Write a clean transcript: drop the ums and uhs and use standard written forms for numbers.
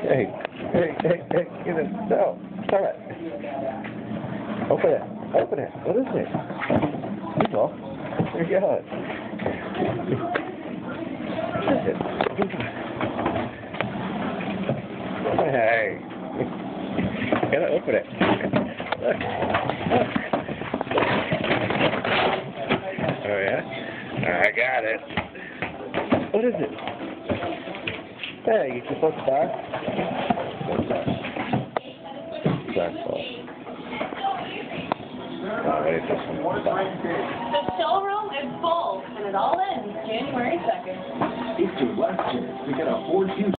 Hey, get it. No, stop it. Open it. Open it. What is it? People. Where you going? What is it? Hey. Gotta open it. Look. Oh, yeah? I got it. What is it? Hey, you supposed to buy? What's that? Exactly. Oh, wait, this one. The showroom is full, and it all ends January 2nd. It's your last chance to get a 4Q.